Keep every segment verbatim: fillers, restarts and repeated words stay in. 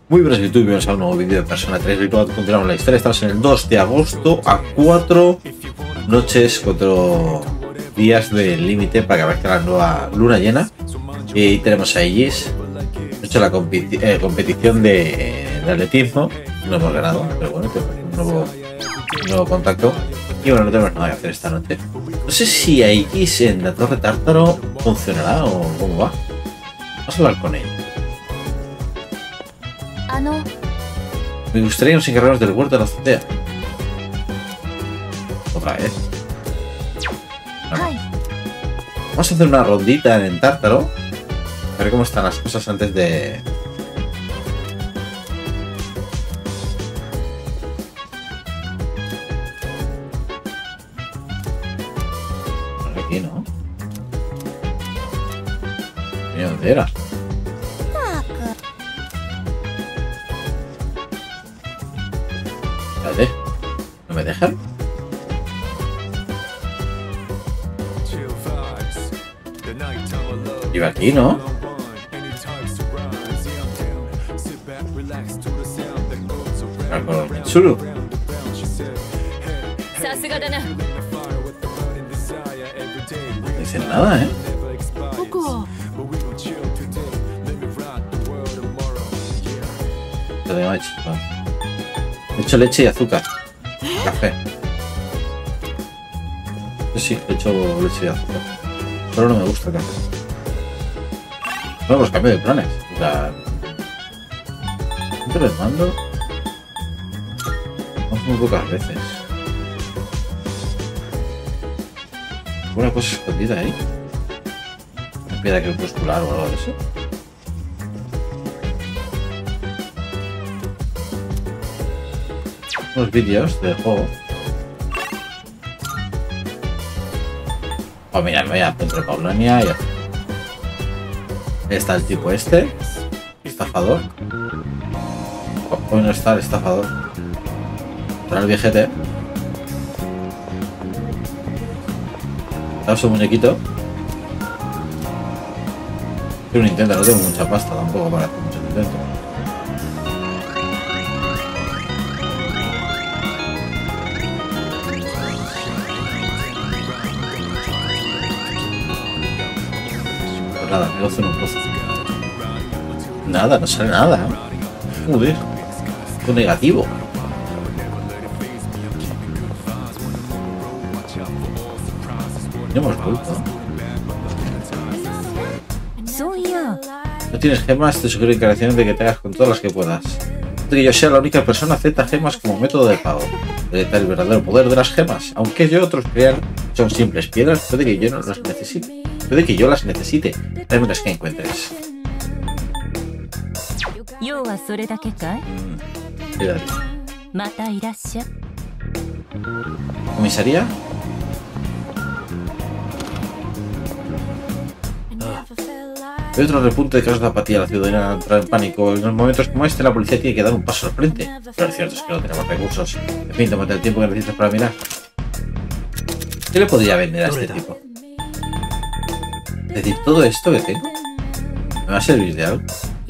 Muy buenas YouTube, bienvenidos a un nuevo vídeo de Persona tres Virtual. Continuamos la historia, estamos en el dos de agosto a cuatro noches, cuatro días del límite para que aparezca la nueva luna llena. Y tenemos a Igis, hemos hecho la competi eh, competición de, de atletismo, no hemos ganado, pero bueno, tenemos un nuevo, un nuevo contacto. Y bueno, no tenemos nada que hacer esta noche. No sé si a Igis en la Torre Tártaro funcionará o cómo va. Vamos a hablar con él. Me gustaría que nos encargáramos del huerto de la azotea. Otra vez. No, no. Vamos a hacer una rondita en el Tártaro. A ver cómo están las cosas antes de... Aquí, ¿no? Mira, ¿dónde era? ¿No me dejan? Iba aquí, ¿no? Con Mitsuru. No dicen nada, ¿eh? Lo de hecho, he hecho leche y azúcar. Café. Yo sí, he hecho leche y azúcar. Solo no me gusta el café. Bueno, pues cambio de planes. O sea, siempre les mando. Vamos muy pocas veces. ¿Alguna cosa escondida ahí? ¿Una piedra crepuscular o algo de eso? Unos vídeos del juego. Oh, mira, me voy al centro de Paulania y está el tipo este, estafador. Hoy no está el estafador. Está el viejete. Está su muñequito. Es un intento, no tengo mucha pasta tampoco para hacer muchos intentos. Nada, negocio en un pozo. Nada, no sale nada. Joder. Esto negativo. No hemos vuelto. No tienes gemas, te sugiero encarecidamente de que te hagas con todas las que puedas. De que yo sea la única persona acepta gemas como método de pago. Puede tal el verdadero poder de las gemas. Aunque yo otros crean son simples piedras, puede que yo no las necesite. Puede que yo las necesite. Dame las que encuentres. Mm, ¿Comisaría? Hay otro repunte de casos de apatía. La ciudadanía entra en pánico. En los momentos como este, la policía tiene que dar un paso al frente. Pero lo cierto es que no tenemos recursos. En fin, tómate el tiempo que necesitas para mirar. ¿Qué le podría vender a este tipo? Es decir, todo esto que tengo me va a servir de algo.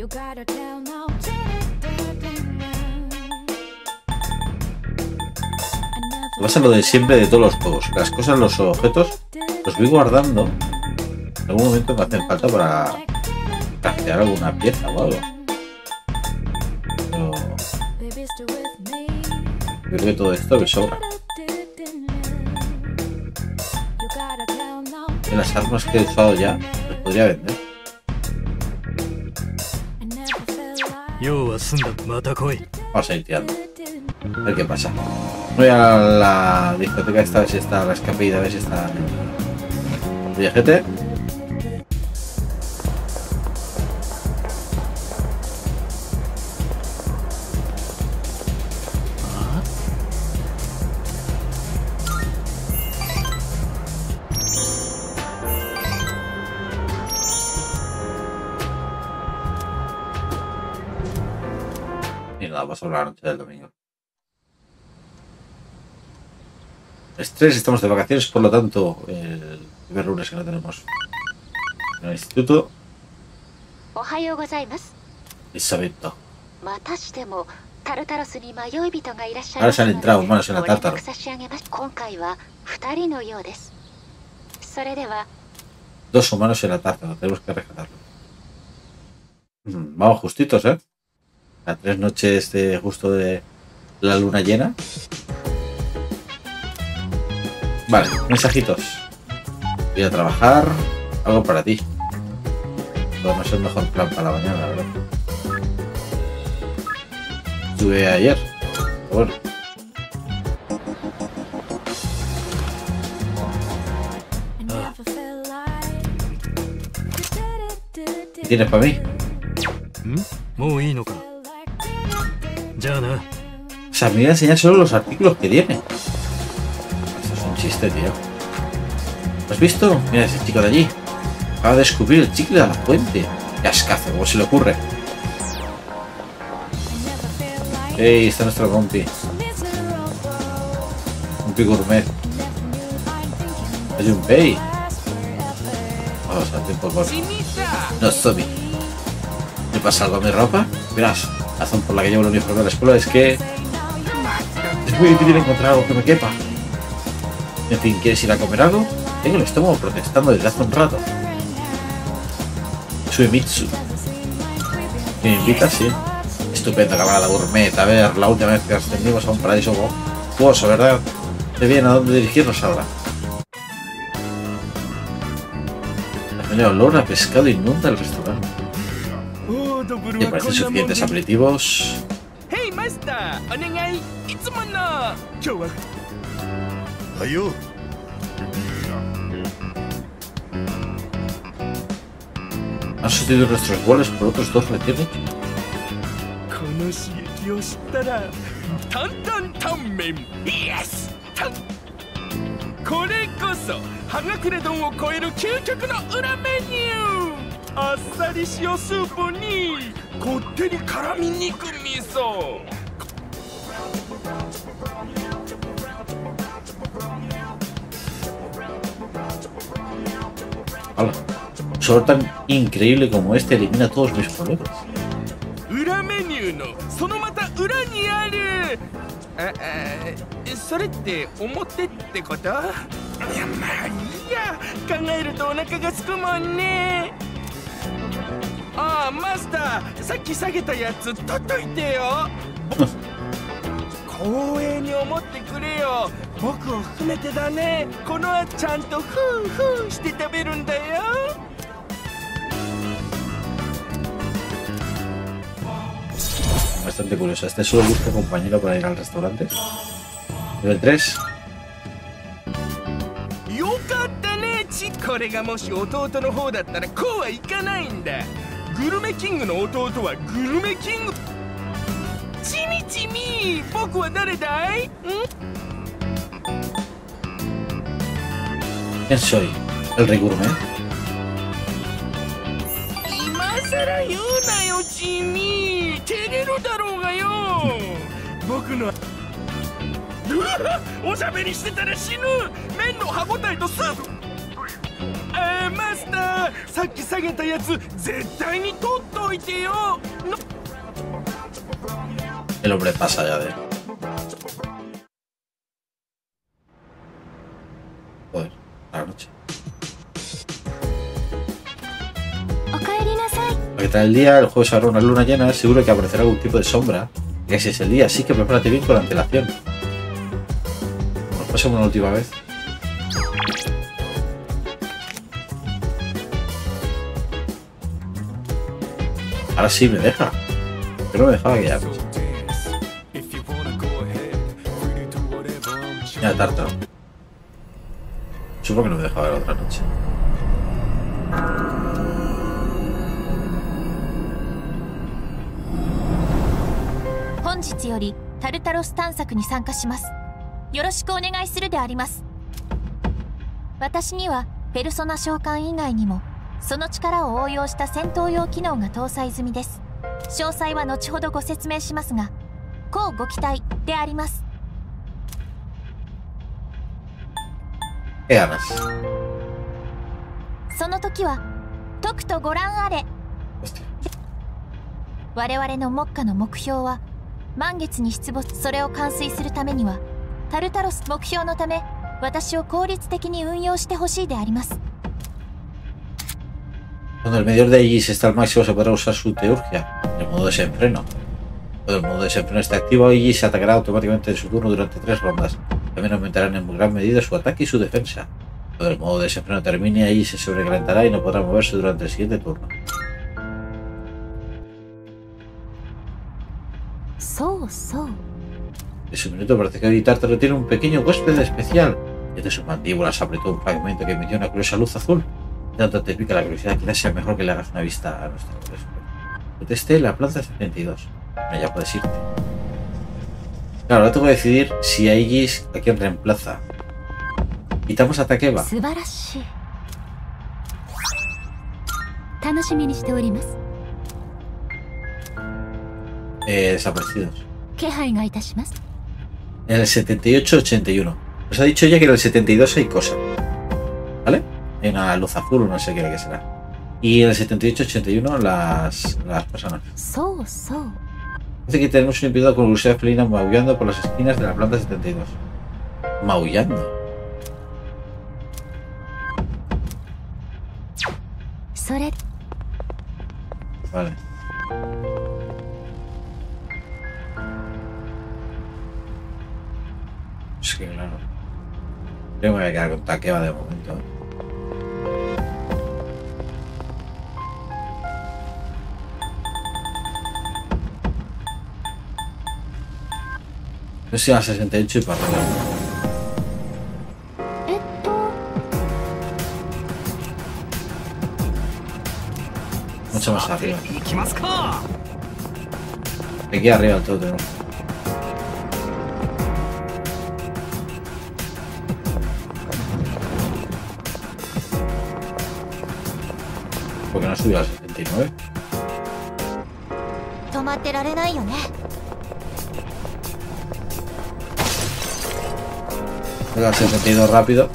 Pasa lo de siempre de todos los juegos. Las cosas, los objetos, los voy guardando. En algún momento me hacen falta para craftear alguna pieza o algo. Pero creo que todo esto me sobra. Y las armas que he usado ya las podría vender. Vamos a ir tirando. A ver qué pasa. Voy a la discoteca esta, a ver si está la escapida, a ver si está el viajete. Y nada, pasó la noche del domingo. Estrés, estamos de vacaciones, por lo tanto, el primer lunes que no tenemos en el instituto. Isabetto. Ahora se han entrado humanos en la tártaro. Dos humanos en la tártaro, tenemos que rescatarlo. Vamos justitos, ¿eh? A tres noches de justo de la luna llena. Vale, mensajitos. Voy a trabajar. Algo para ti. No es el mejor plan para la mañana, la verdad. Estuve ayer. Bueno. ¿Qué tienes para mí? O sea, me voy a enseñar solo los artículos que tiene. Esto es un chiste, tío. ¿Lo has visto? Mira ese chico de allí. Acaba de descubrir el chicle de la fuente. Qué ascazo, ¿cómo se le ocurre? Ey, está nuestro compi. Compi gourmet. Hay un pay. Vamos a tiempo por... No, Zombie. ¿Me pasa algo a mi ropa? Verás, la razón por la que llevo el uniforme a la escuela es que... es muy difícil encontrar algo que me quepa. En fin, ¿quieres ir a comer algo? Tengo el estómago protestando desde hace un rato. Suemitsu. ¿Me invitas? Sí. Estupenda camarada gourmet. A ver, la última vez que ascendimos a un paraíso jugoso, ¿verdad? Qué bien, ¿a dónde dirigirnos ahora? La pequeña olor a pescado inunda el restaurante. ¿Te parecen suficientes aperitivos? ¡Hey, master! ¡Onegai! ¡Itsumo no! ¡Ayo! ¿Han sustituido nuestros boles por otros dos retiros? Hola. Solo tan increíble como este elimina todos mis problemas. Ah, master, さっき下げたやつ取っといてよ。光栄に思ってくれよ。僕を含めてだね。この後ちゃんとフーフーして食べるんだよ。 Bastante curioso. Este solo busca compañero para ir al restaurante. Nivel tres. よかったね、ち。これがもし弟の方だったらこうはいかないんだ。グルメキングの弟はグルメキング。チミチミ、僕は誰だい？ん？ ¿Quién soy? ¿El rey gourmet? 今さら言うなよ、チミ。照れるだろうがよ。僕のおしゃべりしてたら死ぬ。麺の歯ごたえとスープ。あー、マスター、さっき下げたやつ絶対に取っといてよ。 El hombre pasa ya de... Joder, a la noche. Para que tal el día, el jueves habrá una luna llena, seguro que aparecerá algún tipo de sombra. Y ese es el día, así que prepárate bien con antelación. Nos pasamos una última vez. Ahora sí me deja. Pero no me dejaba que ya. Ya, tártaro. Supongo que no me dejaba ver otra noche. Hoyよりタルタロス探索に参加します。よろしくお願いするであります。私にはペルソナ召喚以外にもその力を応用した戦闘用機能が搭載済みです。詳細は後ほどご説明しますが、こうご期待であります。その時はとくとご覧あれ。 我々の目下の目標は満月に出没。それを完遂するためにはタルタロス目標のため私を効率的に運用してほしいであります。 Cuando el medidor de Aegis está al máximo se podrá usar su teurgia en el modo desenfreno. Cuando el modo desenfreno esté activo, Aegis se atacará automáticamente en su turno durante tres rondas. También aumentarán en gran medida su ataque y su defensa. Cuando el modo desenfreno termine, Aegis se sobrecalentará y no podrá moverse durante el siguiente turno. So, so. En su minuto parece que Tártaro tiene un pequeño huésped especial. Desde sus mandíbulas apretó un fragmento que emitió una curiosa luz azul. Tanto te pica la curiosidad, quizás sea mejor que le hagas una vista a nuestra huésped. Proteste la planta setenta y dos. Bueno, ya puedes irte. Claro, ahora tengo que decidir si Aegis a quién reemplaza. Quitamos a Takeba. Eh, desaparecidos. En el setenta y ocho ochenta y uno. Os ha dicho ya que en el setenta y dos hay cosas. ¿Vale? Hay una luz azul, no sé qué, qué será. Y en el setenta y ocho ochenta y uno las, las personas. Dice que tenemos un individuo con curiosidad felina maullando por las esquinas de la planta setenta y dos. Maullando. Vale. Es que claro. Yo me voy a quedar con Takeba de momento. No sé, a sesenta y ocho y para arriba. Mucho más arriba. Aquí arriba todo tenemos. ¿Por qué no subió al setenta y nueve? Venga, setenta y dos rápido.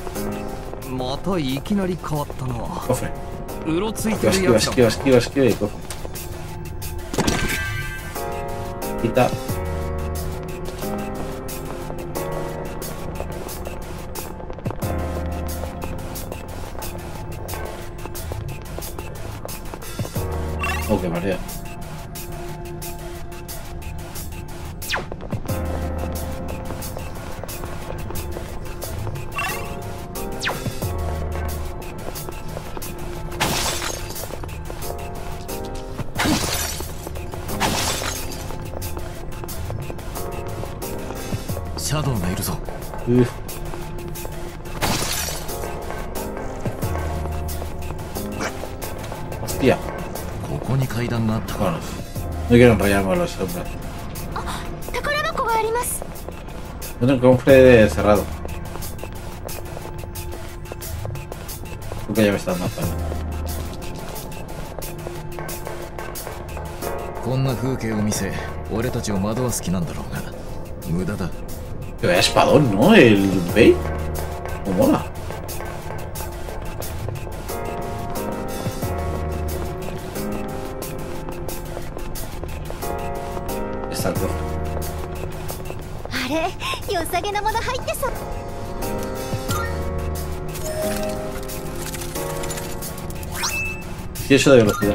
Cofre. Esquiva, esquiva, esquiva, esquiva, esquiva y cofre. Quita. Oh, qué marea. Uf. Hostia. Bueno, no quiero enrollarme a los hombres. Encuentro un cofre cerrado. Creo que ya me están matando. Que vaya espadón, ¿no? El Bey. ¿Cómo mola? Está el cofre. dieciocho de velocidad.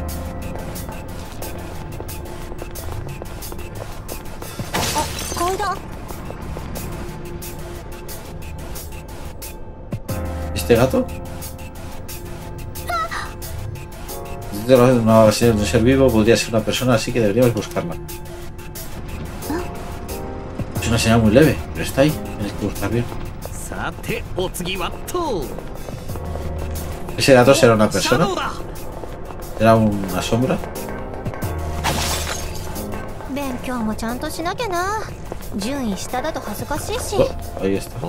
¿Este gato? No, si es un ser vivo, podría ser una persona, así que deberíamos buscarla. Es una señal muy leve, pero está ahí. Tienes que buscar bien. ¿Ese gato será una persona? ¿Será una sombra? Oh, ahí está.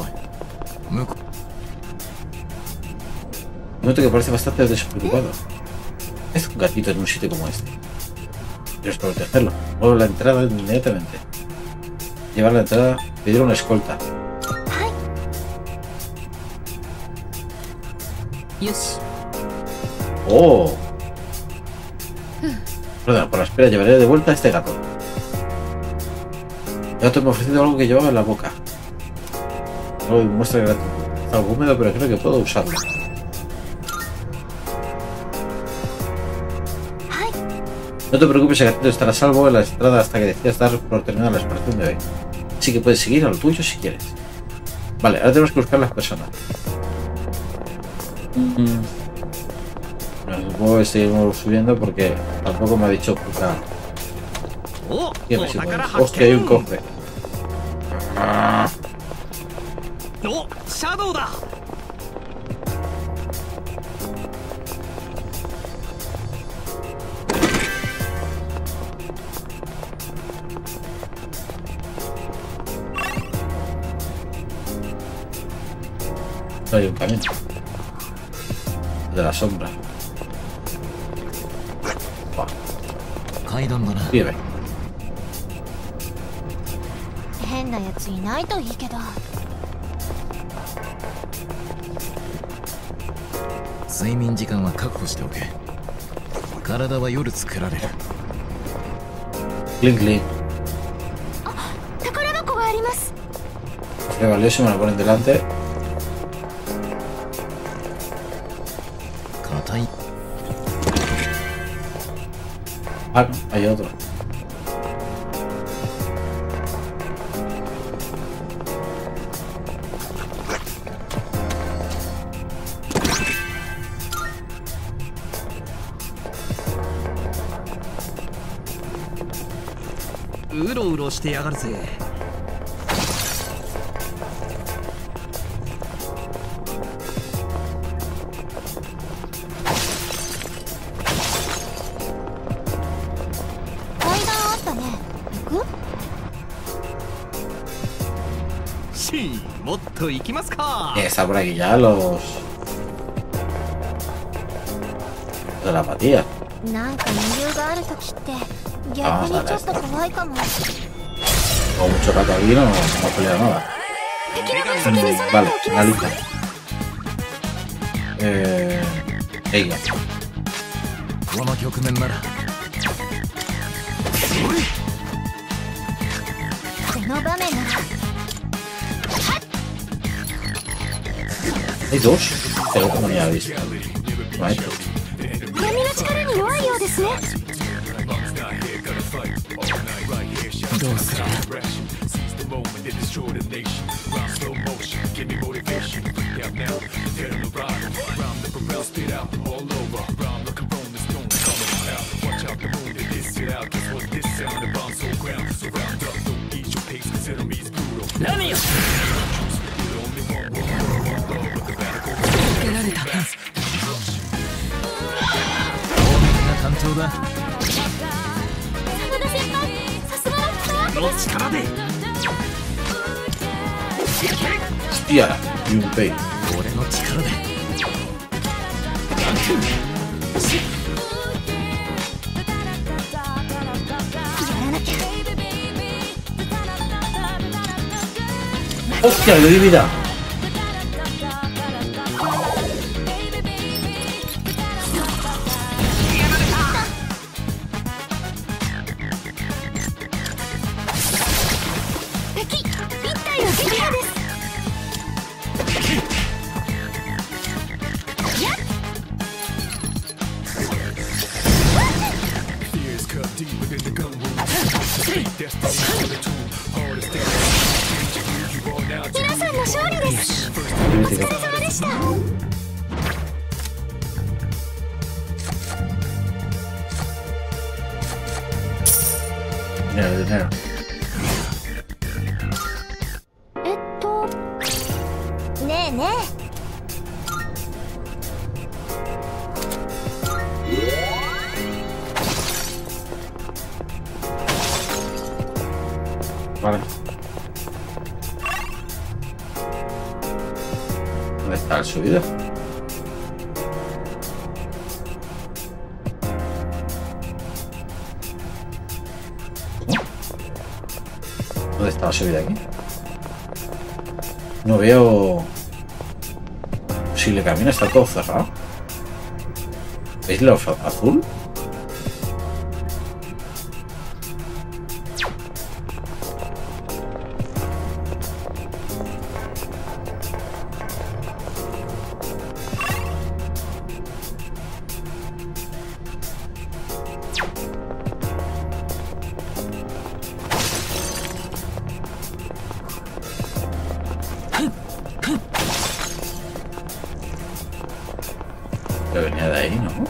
Noto que parece bastante despreocupado. Es un gatito en un sitio como este. Debes protegerlo. Mueve la entrada inmediatamente. Llevar la entrada, pedir una escolta. Oh. Perdón, por la espera llevaré de vuelta a este gato. El gato me ha ofrecido algo que llevaba en la boca. Luego muestra gratitud. Está algo húmedo, pero creo que puedo usarlo. No te preocupes, el gatito estará a salvo en la estrada hasta que decidas dar por terminada la exploración de hoy. Así que puedes seguir a lo tuyo si quieres. Vale, ahora tenemos que buscar las personas. Mm. No, supongo que seguimos subiendo porque tampoco me ha dicho puta. ¿Qué me sigo? Hostia, hay un cofre. Ah. Hay un camino de la sombra. Vive. 変なやついないといいけど。 睡眠時間は確保しておけ。体は夜作られる。 Clink, clink. あ、宝箱があります。 Qué valioso, me lo ponen delante. 硬い。 Ah, hay otro. Uro uroしてやがるぜ。もっと行きますか。 Está por aquí ya los de la apatía. なんか余裕があるときって逆にちょっと怖いかも。 Con mucho rato aquí no, no pelea nada. Mm, vale, analiza. Eh, ella. この局面なら。 この場面なら。 Hay dos, pero como ya habéis visto. No hay dos. 闇の力に弱いようですね。 どうする？ 何よ。 担当だ。真田先輩、さすがの力で。 Hostia, y un pay. 俺の力で。 Hostia, le doy vida. Dinero, dinero. えっとねえねえ。 Vale. ¿Dónde está el subido? ¿Dónde está la subida aquí? No veo posible camino, está todo cerrado. ¿Veis lo azul? Pero venía de ahí, ¿no?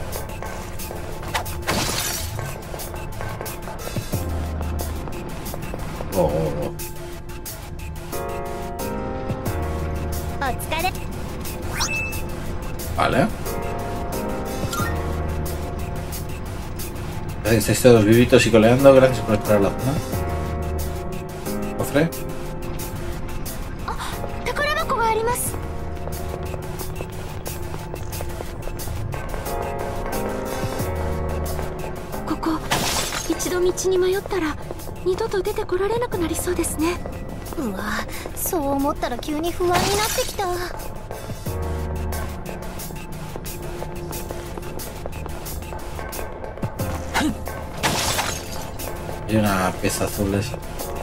Oh, oh, oh. Vale. Estáis todos vivitos y coleando. Gracias por explorar la zona. Cofre. うわ、そう思ったら急に不安になってきた。 Hay una pieza azul esa.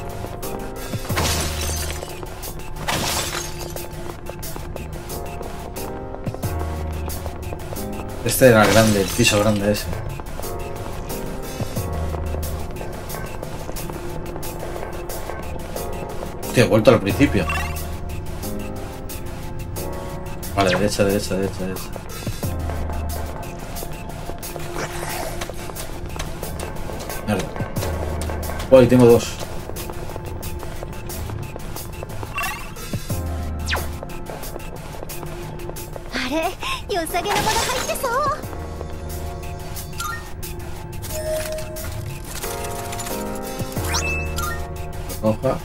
Este era grande, el piso grande ese. Hostia, he vuelto al principio. Vale, derecha, derecha, derecha, derecha. Vale. Uy, tengo dos. Hoja.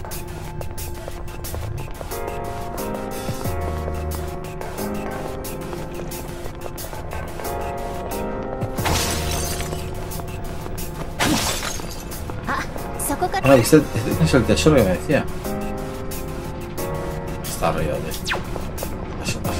Ah, este, este es el tesoro que me decía. Está arriba de esto. Eso pasa.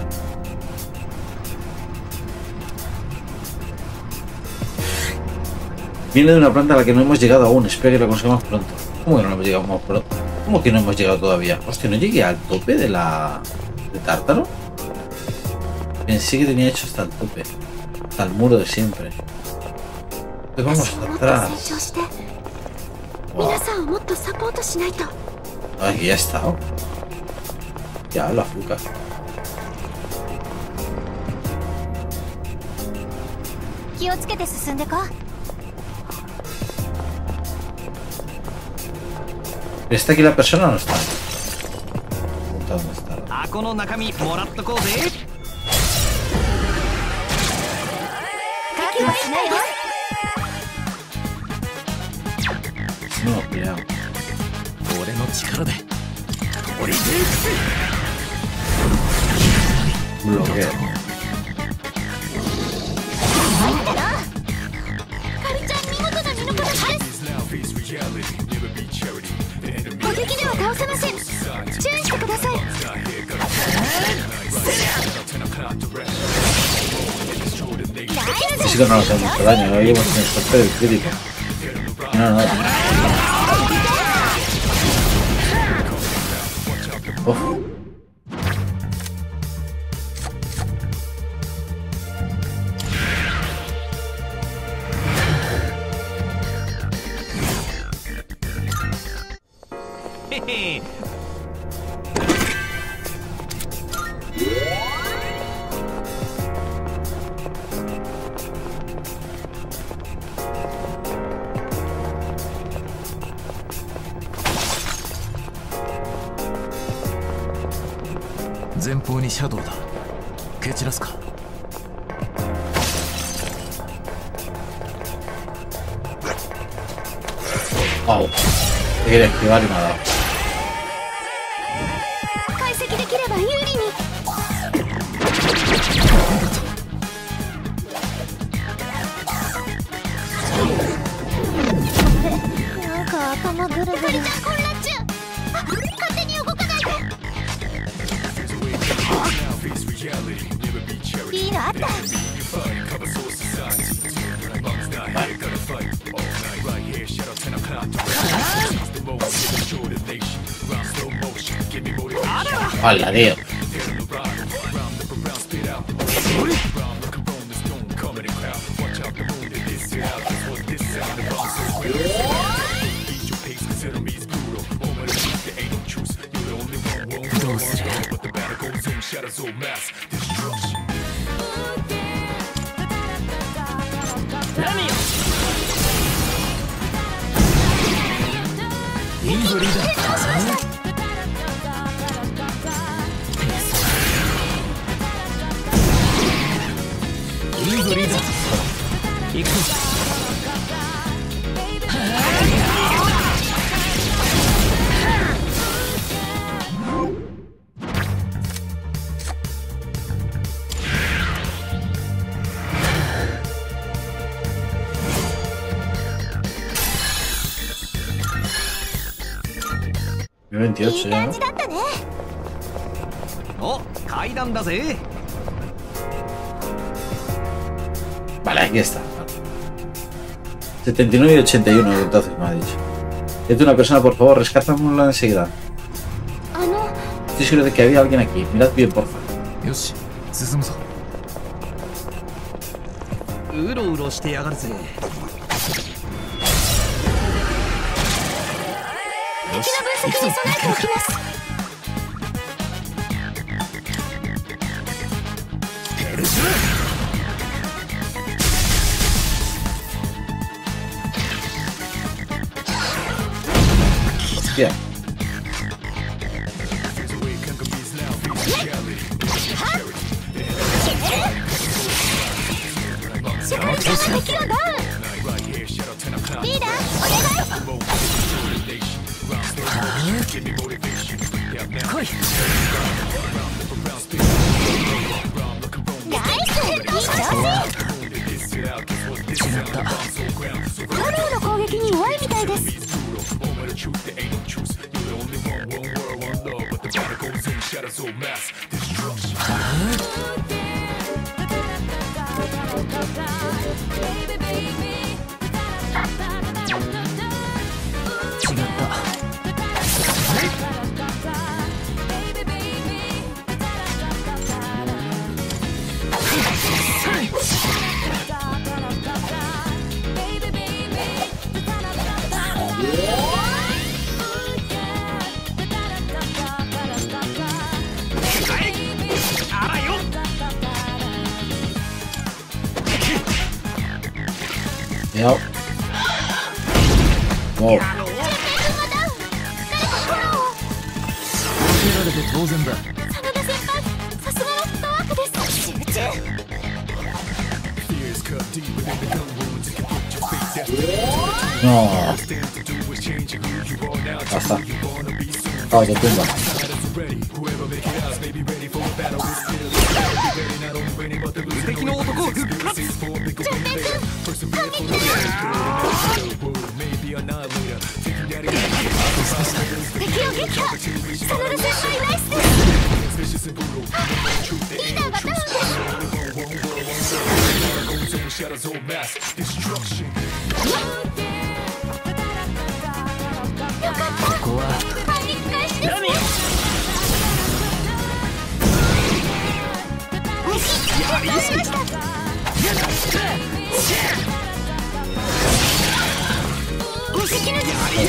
Viene de una planta a la que no hemos llegado aún. Espero que lo consigamos pronto. ¿Cómo que no hemos llegado pronto? ¿Cómo que no hemos llegado todavía? Hostia, ¿no llegué al tope de la... de Tártaro? Pensé que tenía hecho hasta el tope. Hasta el muro de siempre. Pues vamos atrás. Wow. Aquí ya está. Ya, la azúcar. ¿Está aquí la persona o no está? ¿Dónde está? No, cuidado. Bloqueo. Sí que no nos hace mucho daño, no llevamos en el sorteo del crítico. No, no. Uf. Jeje. 前方にシャドウだ。蹴散らすか。 Oh, te quiere esquivar y me ha dado. 解析できれば有利に。なんか頭ぐるぐる。混乱中。勝手に動かないで。いいのあった。 ¡Hala, tío! どうする？ラミオいいぞリーダー。いいぞリーダー。行くぞ。 veintiocho ya, ¿no? お、階段だぜ。 Vale, aquí está. setenta y nueve y ochenta y uno, entonces me ha dicho. Es de una persona, por favor, rescátamosla enseguida. Estoy seguro de que había alguien aquí. Mirad bien, por favor. よし、進むぞ。うろうろしてやがるぜ。よし、行くぞ。 Hostia. Yep. Wow. 当然だ。 真田先輩、さすがのフットワークです。集中。 No. Basta. Acabas de tumba. 敵の男を復活。 敵を撃破。真田先輩ナイスです。リーダーがダウンです。よかった。 ここは反撃開始です。やりました。敵の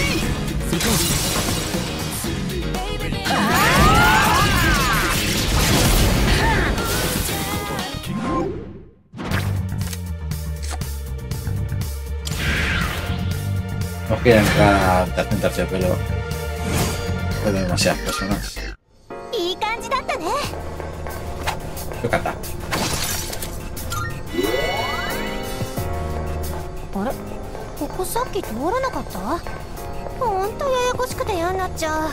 No quiero entrar a hacer terciopelo. Hay demasiadas personas. いい感じだったね。 よかった。 あれ、ここさっき通らなかった？ほんとややこしくて嫌になっちゃう。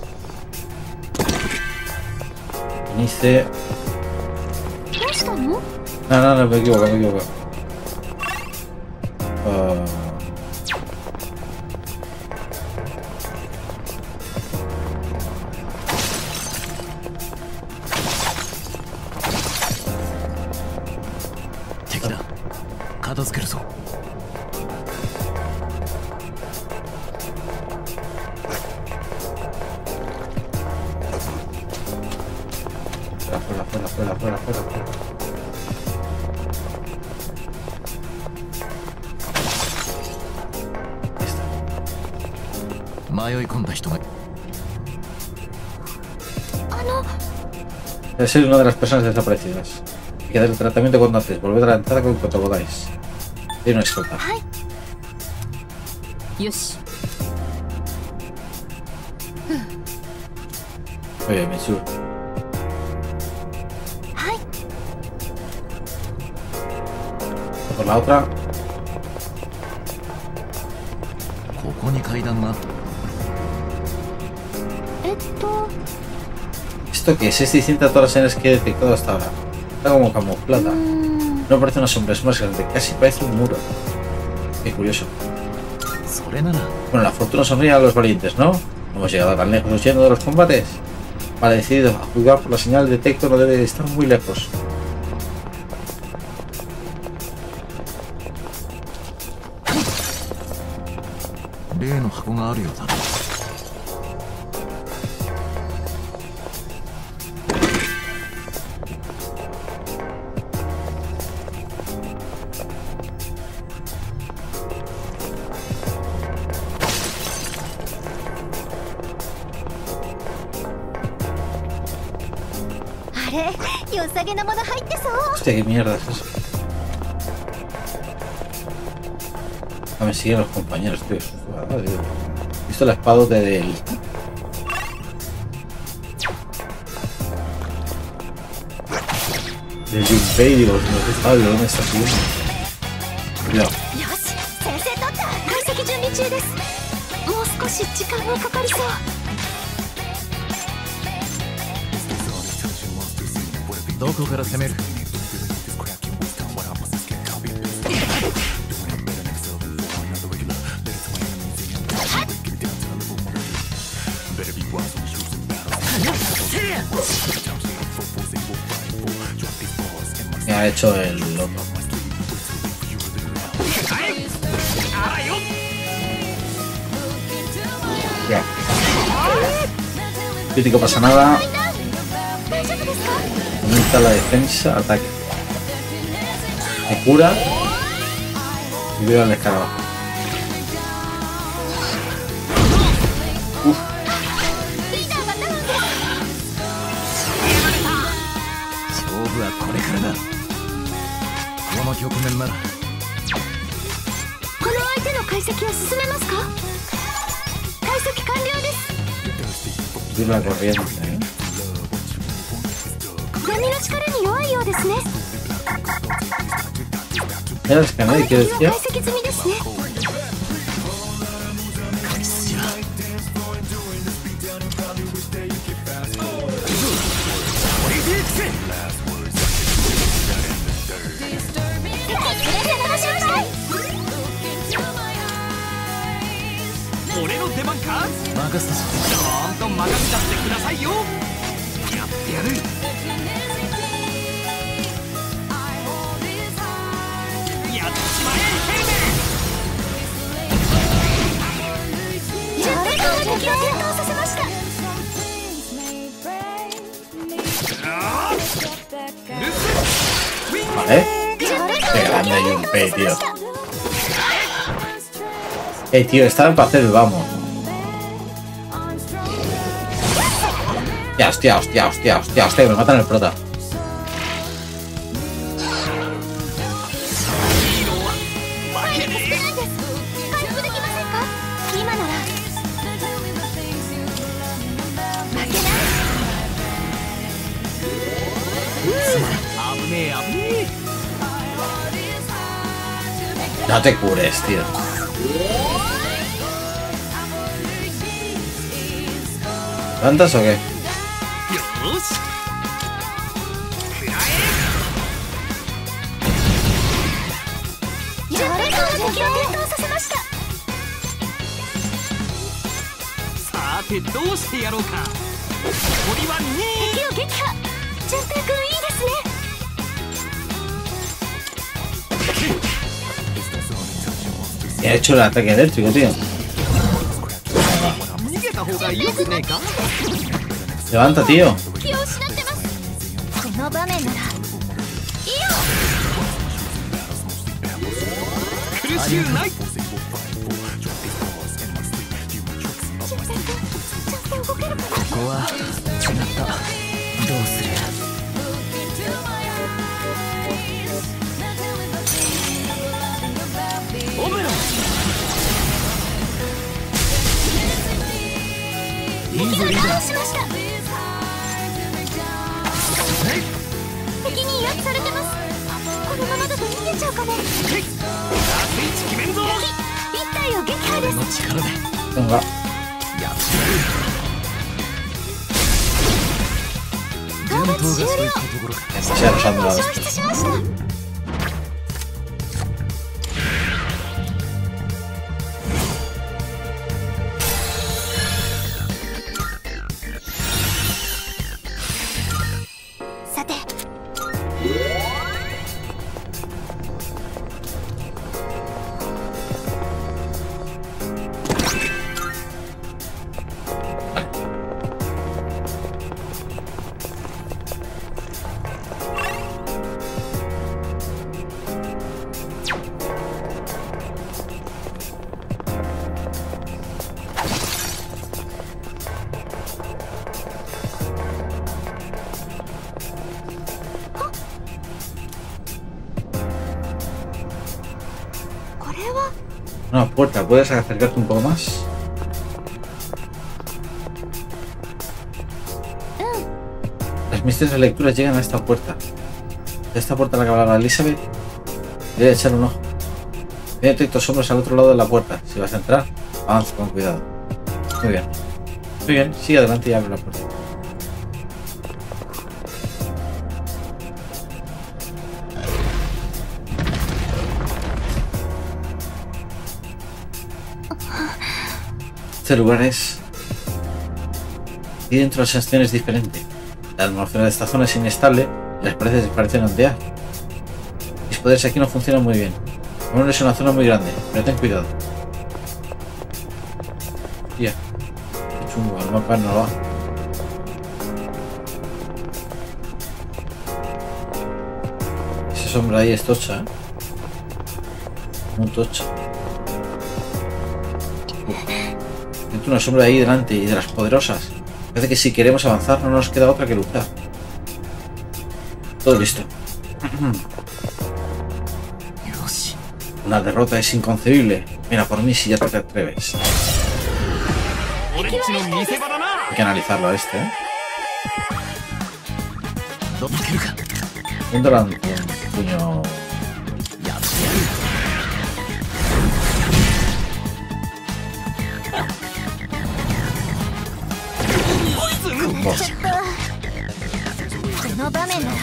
Inicie. どうしたの？ No, no, no, me equivoco, me equivoco. Uh... Fuera, fuera, fuera, fuera, fuera, fuera. Debe ser una de las personas desaparecidas. Hay que dar el tratamiento cuando antes. Volver a la entrada con cuanto podáis. Hay una escolta. Oye, Mitsu. Por la otra. ¿Esto qué es? Es distinta a todas las señales que he detectado hasta ahora. Está como camuflada. No parece una sombra, es más grande. Casi parece un muro. Qué curioso. Bueno, la fortuna sonríe a los valientes, ¿no? Hemos llegado tan lejos huyendo de los combates. Vale, decidido. A juzgar por la señal detecto no debe estar muy lejos. Hostia, qué mierda es eso. Ah, me siguen los compañeros, tío. He visto la espada de él. De Junpei, digo, no sé estaba de dónde está subiendo. Cuidado. Me ha hecho el loco. Ya. Crítico, pasa nada. Aumenta la defensa, ataque. Me cura. Y veo al escarabajo. Uf. Subir la corriente, ¿eh? Era el canal que decía. Vale. Qué grande Junpei, tío. Eh, tío, está en papel, vamos. Hostia, hostia, hostia, hostia, hostia, hostia, me matan el prota. No te cures, tío. ¿Plantas o qué? He hecho el ataque eléctrico, tío. Levanta, tío. 動けるかな。 ここは違った。どうする。オベロン。 敵がダウンしました。敵に威圧されてます。このままだと逃げちゃうかも。敵一体を撃破です。 の力で Venga. やってやる。伝統がそういったところか。 Demasiado nos han durado 消 estos. 失しました。さて、これは Una puerta, ¿puedes acercarte un poco más? Las misteriosas lecturas llegan a esta puerta. Esta puerta a la que hablaba Elizabeth. Voy a echar un ojo. Hay detectos hombres al otro lado de la puerta. Si vas a entrar, avanza con cuidado. Muy bien. Muy bien, sigue adelante y abre la puerta. Este lugar es... Y dentro la sensación es diferente. La atmósfera de esta zona es inestable y las paredes parecen ondear. Mis poderes aquí no funcionan muy bien. Aún es una zona muy grande, pero ten cuidado. Tía, qué chungo, el mapa no va. Esa sombra ahí es tocha, ¿eh? Muy tocha. Siento una sombra ahí delante y de las poderosas. Parece que si queremos avanzar no nos queda otra que luchar. Todo listo. Una derrota es inconcebible. Mira por mí si ya te atreves. Hay que analizarlo a este, ¿eh? ¿Dónde lanzo un puño? Oh. この場面なら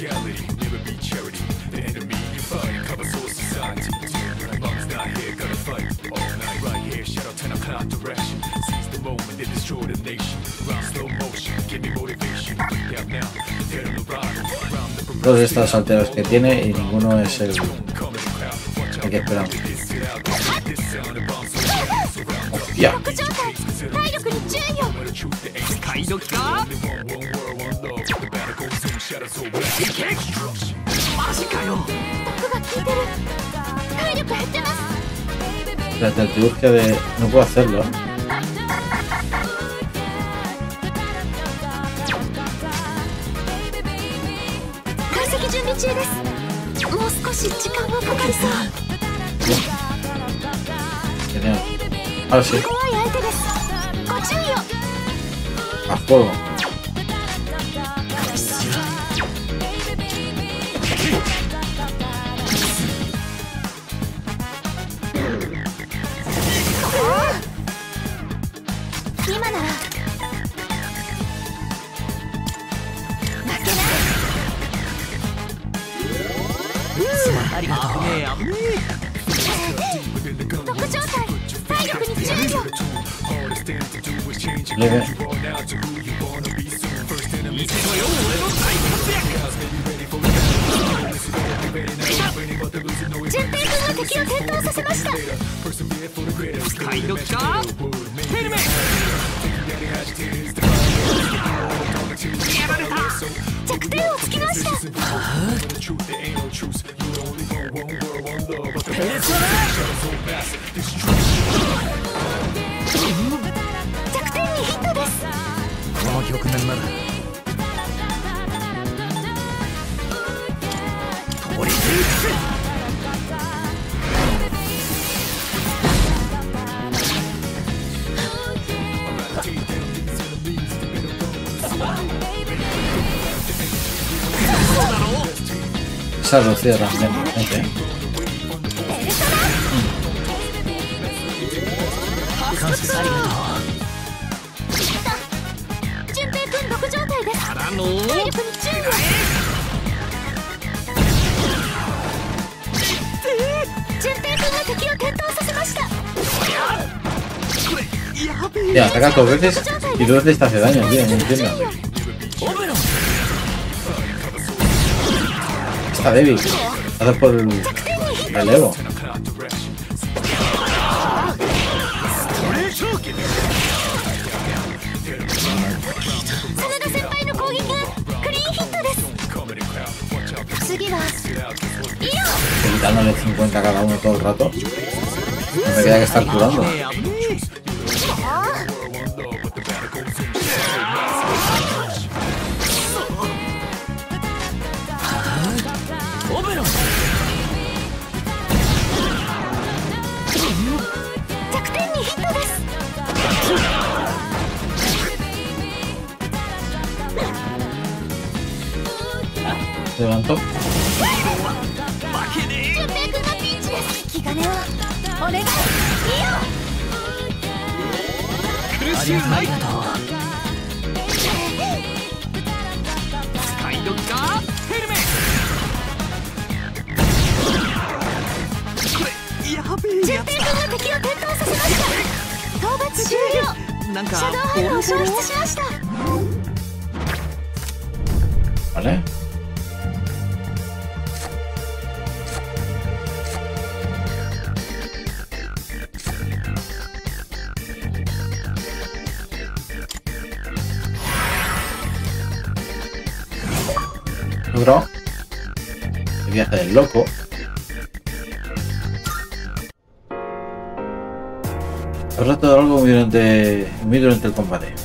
Todos estos alteros que tiene y ninguno es el, el que esperamos. Hostia. 体力に注意を。 使い時か。マジかよ。 毒が効いてる。体力減ってます。 La terturgia de... No puedo hacerlo. 解析準備中です。もう少し時間がかかりそう。 Genial. Ahora sí. 怖い相手です。ご注意を。 A fuego. Leve. 順平君が敵を転倒させました。 使い時か。ヘルメ。やられた。 弱点をつきました。 ペレソナ。 弱点にヒットです。 念なら通りでいくぜ。 Esa Rocío también, gente. 感謝ありがとう。 順平君ろく状態です。 からの体力に注意。順平君が敵を転倒させました。 これやべえ。 Tío, ataca dos veces y dos veces te hace daño, tío, no entiendo. Está débil. Hace por el relevo. 真田先輩の攻撃がクリーンヒットです。次はイオン。 Quitándole cincuenta a cada uno todo el rato. No me queda que estar curando. Se levantó. 順平君がピンチです。気兼ねをお願い。イオン。 苦しゅうないかと。使い時かヘルメ。これやべえやつ順平君が敵を転倒させました。討伐終了。 なんかシャドウハルを消失しました。 Vale. Logró el viaje del loco. He roto algo muy durante, muy durante el combate.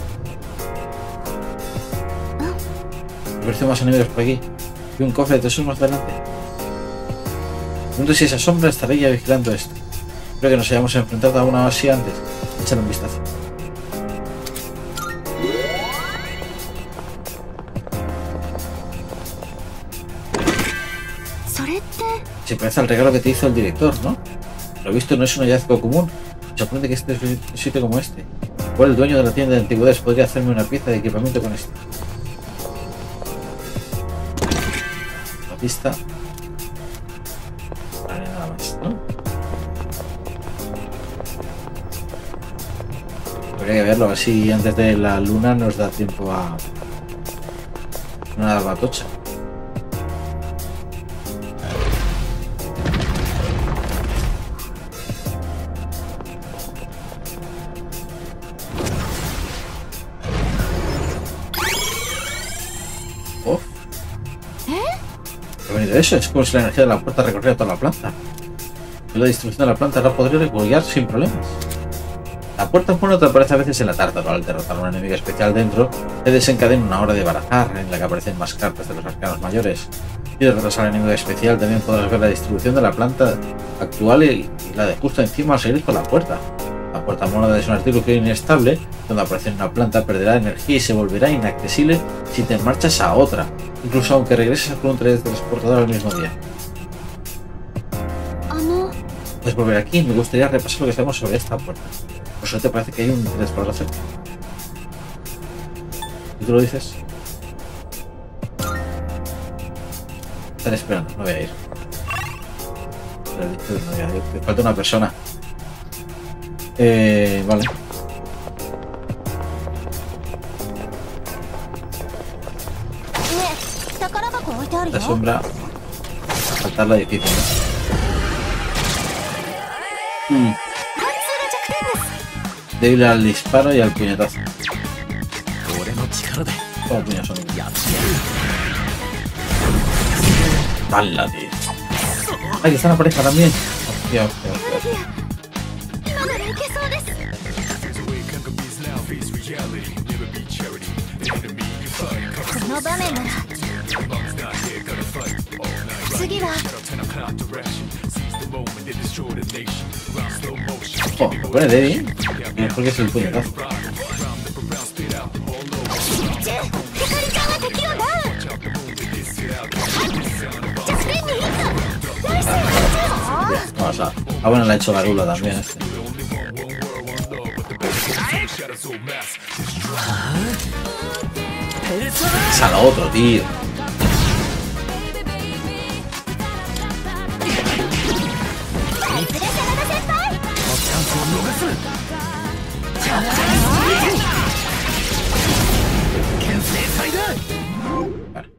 He visto más enemigos por aquí. Y un cofre de tesoros más adelante. Pregunto si esa sombra estaría ya vigilando esto. Creo que nos hayamos enfrentado a una así antes. Échale un vistazo. Se parece al regalo que te hizo el director, ¿no? Lo visto no es un hallazgo común. Me sorprende que esté en un sitio como este. ¿Cuál el dueño de la tienda de antigüedades podría hacerme una pieza de equipamiento con esto? La pista. Vale, nada más, ¿no? Habría que verlo, a ver si antes de la luna nos da tiempo a una batocha. Eso es como si la energía de la puerta recorriera toda la planta. La distribución de la planta la podría regular sin problemas. La puerta bueno te aparece a veces en la tártara. Al derrotar a un enemigo especial dentro, te desencadena una hora de barajar en la que aparecen más cartas de los arcanos mayores. Si derrotas al enemigo especial, también podrás ver la distribución de la planta actual y, y la de justo encima al seguir con la puerta. La puerta mónada es un artículo inestable, donde aparece una planta perderá energía y se volverá inaccesible si te marchas a otra, incluso aunque regreses con un teletransportador al mismo día. Puedes volver aquí, me gustaría repasar lo que sabemos sobre esta puerta. ¿Por eso te parece que hay un teletransportador cerca? ¿Y tú lo dices? Están esperando, no voy a ir. No voy a ir. Me falta una persona. Eh, vale. La sombra. Saltar la difícil, ¿no? Mm. Débil al disparo y al puñetazo. Como puñazo. Vale, tío. Aquí está la pareja también. Hostia, hostia, hostia. この場面なら次は Oh, me pone débil. Mejor que es el puñetazo. ひかりちゃんが敵をダウンはい弱点にヒットナイスひかりちゃん No, o sea, ah, bueno, le ha hecho Garula también este. Es a lo otro, tío. Vale.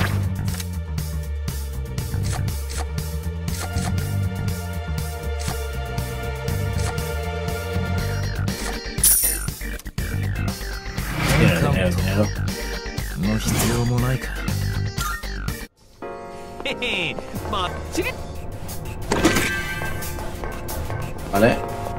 Dinero, dinero, dinero. の必要もないか。へへ、バッチリ。 Vale.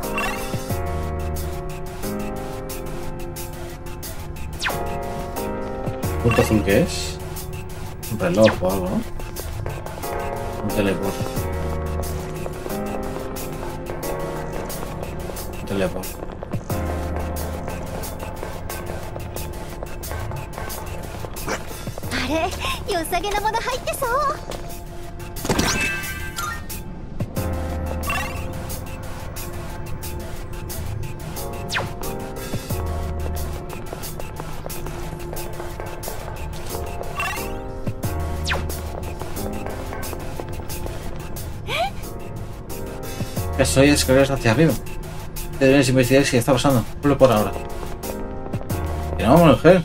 ¿Punto azul qué es? Un reloj o algo, ¿no? Un teleport. Un teleport. ¿Are? 良さげなもの入ってそう Eso hay escaleras hacia arriba. Debes investigar qué está pasando. Solo por ahora. Que no, mujer.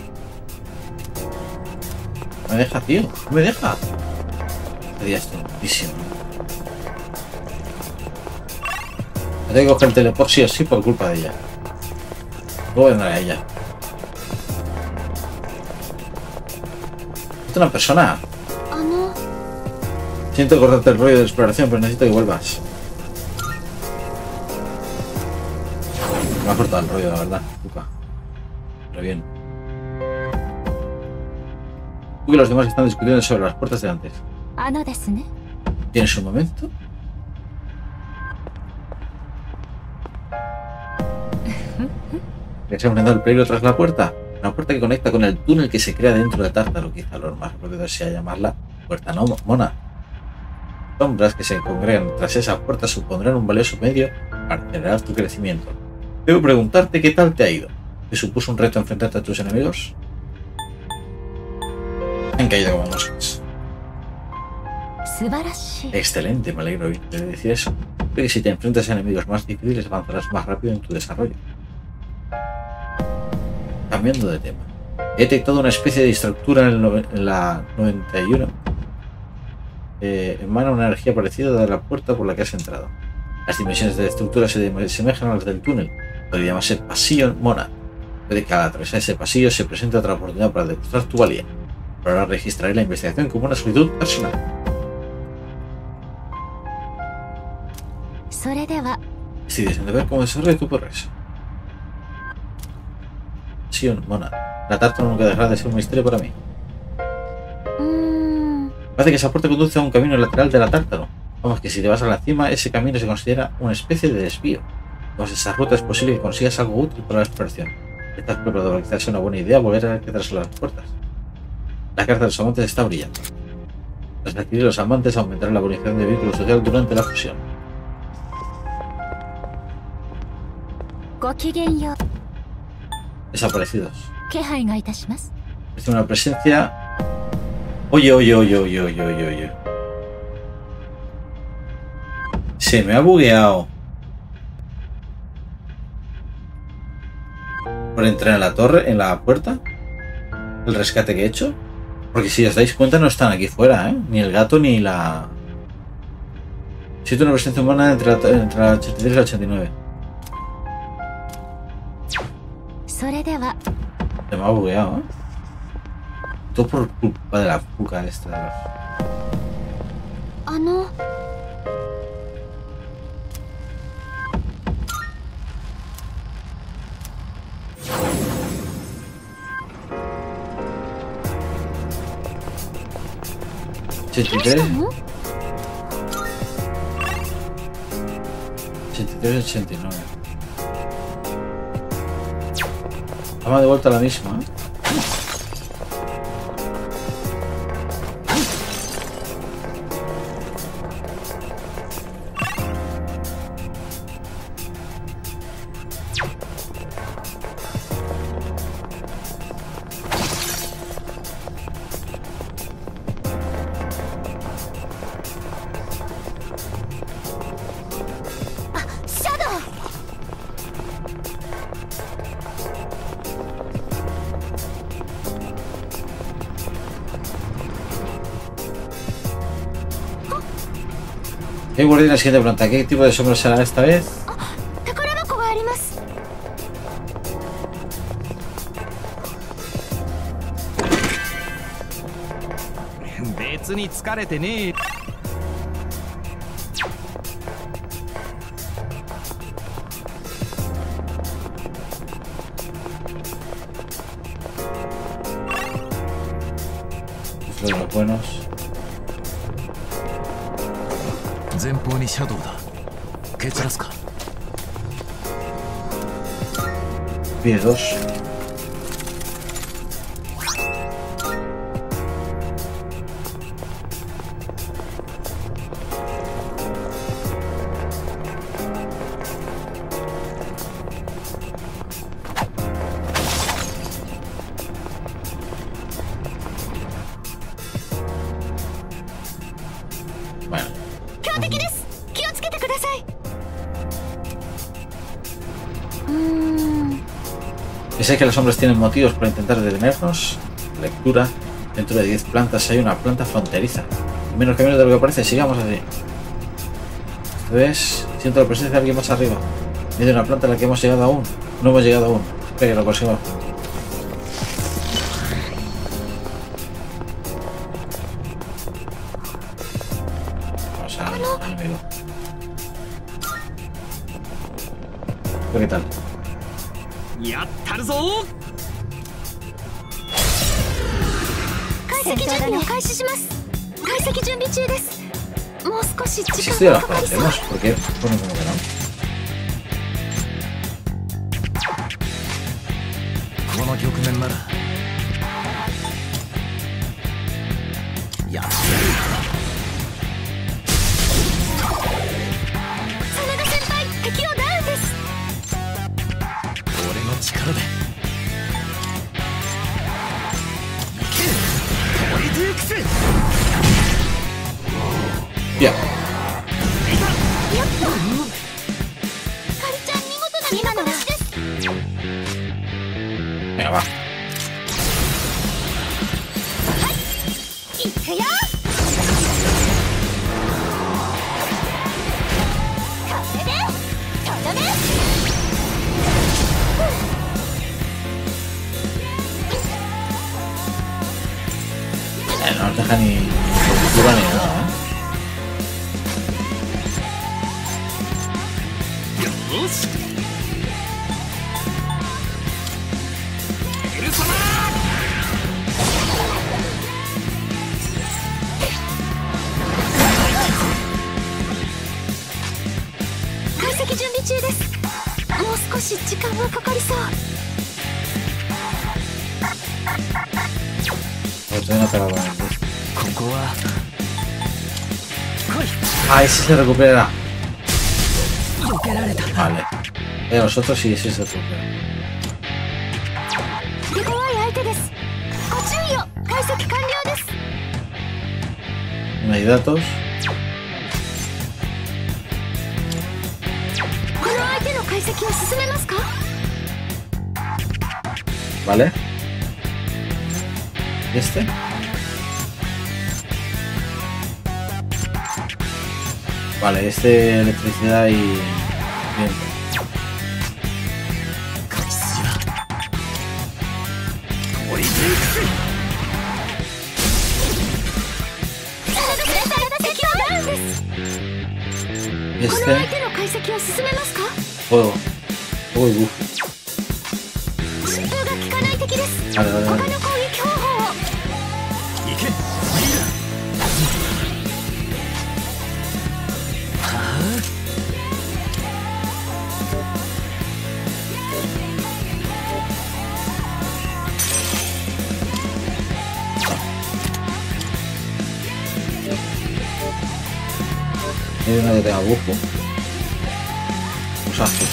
No me deja, tío. No me deja. Este día es tontísimo. Me tengo que coger el teleport sí o sí por culpa de ella. Luego vendrá ella. Es una persona. Ah, no. Siento cortarte el rollo de exploración, pero necesito que vuelvas. Me ha cortado el rollo, la verdad. Upa. Pero bien. Tú y los demás están discutiendo sobre las puertas de antes. あのですね ¿Tienes un momento? ¿Quieres enfrentar el peligro tras la puerta? Una puerta que conecta con el túnel que se crea dentro del tártaro. Quizá lo más apropiado sea llamarla puerta no mona. Sombras que se congregan tras esa puerta supondrán un valioso medio para acelerar tu crecimiento. Debo preguntarte qué tal te ha ido. ¿Te supuso un reto enfrentarte a tus enemigos? Han caído como moscas. 素晴らしい Excelente, me alegro de decir eso. Creo que si te enfrentas a enemigos más difíciles avanzarás más rápido en tu desarrollo. Cambiando de tema. He detectado una especie de estructura en, el no en la noventa y uno. Eh, emana una energía parecida de la puerta por la que has entrado. Las dimensiones de la estructura se asemejan a las del túnel. Podría llamarse pasillo mona. Puede que al atravesar ese pasillo se presente otra oportunidad para demostrar tu valía. Por ahora registraré la investigación como una solicitud personal. それでは Estoy deseando ver cómo desarrolla tu progreso. Pasillo mona. La tártara nunca dejará de ser un misterio para mí. うーん Parece que esa puerta conduce a un camino lateral de la tártaro. Vamos, que si te vas a la cima, ese camino se considera una especie de desvío. Con esa ruta es posible que consigas algo útil para la exploración. ¿Estás preparado para que quizás sea una buena idea volver a ver qué tras las puertas? La carta de los amantes está brillando. Tras adquirir los amantes aumentará la bonificación de vínculo social durante la fusión. ごきげんよう Desaparecidos. 気配がいたします Es una presencia... Oye, oye, oye, oye, oye, oye, oye. Se me ha bugueado. Por entrar en la torre, en la puerta. El rescate que he hecho. Porque si os dais cuenta no están aquí fuera, ¿eh? Ni el gato ni la... Siento una presencia humana entre la, entre la ochenta y tres y la ochenta y nueve. それでは Se me ha bugueado, ¿eh? Todo por culpa de la puca esta. あの Vale. ochenta y tres. ochenta y tres, ochenta y nueve. Vamos de vuelta a la misma, ¿eh? Hay guardia en la siguiente planta. ¿Qué tipo de sombra será esta vez? Estos son los buenos. 前方にシャドウだ。蹴散らすか。 Pide dos. Bueno. Sé que los hombres tienen motivos para intentar detenernos. Lectura. Dentro de diez plantas hay una planta fronteriza. Y menos que menos de lo que parece. Sigamos así. Esto es... Siento la presencia de alguien más arriba. Hay de una planta a la que hemos llegado aún. No hemos llegado aún. Espera que lo consigamos. Vamos a... amigo. ¿Qué tal? やったるぞ。 解析準備を開始します。解析準備中です。もう少し時 Si 間 esto ya が lo かかりそう。 conocemos, ¿por qué ponen como que no? この局面ならやってやる。 真田先輩、敵をダウンです。 俺の力でいけ。これでいくぜ。 Ya. やっと。カリちゃん見事な今の足です。 Venga, va. いくよ。これでとどめ。 Eh, no nos deja ni postura ni nada, ¿eh? よし。エルサマ解析準備中です。もう少し時間がかかりそう。 Pero todavía no te lo voy a decir. ここは来い。 Ah, ese se recupera. 避けられた。 Vale. Eh, los otros sí, ese se recupera. 手強い相手です。ご注意を。解析完了です。 No hay datos. この相手の解析を進めますか。 Vale. ¿Y este? Vale, este electricidad y viento. 勝ち筋はこれでいくぜ。 真田敵はダウンです。 Y この相 este, 手の解析を進めますか。 fuego. Fuego y buf. 疾風が効かない敵です。 Vale, vale, 他の vale. 攻撃方法を。 行け。いいだ。 hay una que tenga bufo. Pues hace.